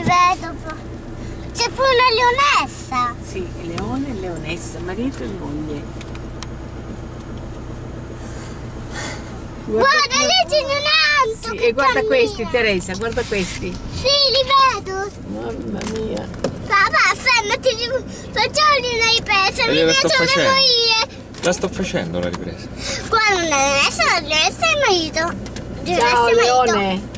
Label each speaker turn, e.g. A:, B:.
A: vedo. C'è pure una leonessa.
B: Sì, leone e leonessa, marito e moglie.
A: Guarda, lì ce n'è un altro.
B: Sì,
A: che
B: e guarda
A: cammina.
B: questi, Teresa, guarda questi.
A: Sì, li vedo.
B: Mamma mia.
A: Papà, fermati, facciamo una ripresa. Mi
C: la sto
A: piacciono le
C: facendo.
A: moie.
C: La sto facendo la ripresa.
A: Guarda, una leonessa e il marito.
B: Ciao, leone.